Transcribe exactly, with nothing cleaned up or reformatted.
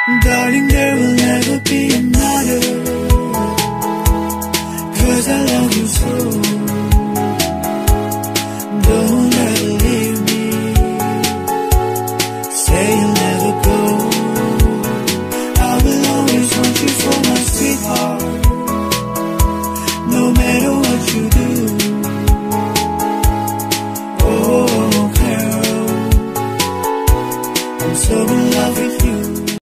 Darling, there will never be another, 'cause I love you so.